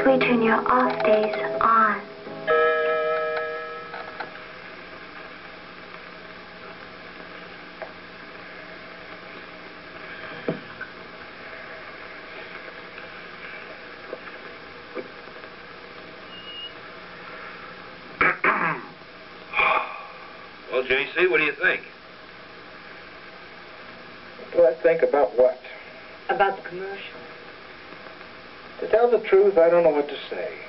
we turn your off days on. Well, J.C., what do you think? What do I think about what? About the commercial. To tell the truth, I don't know what to say.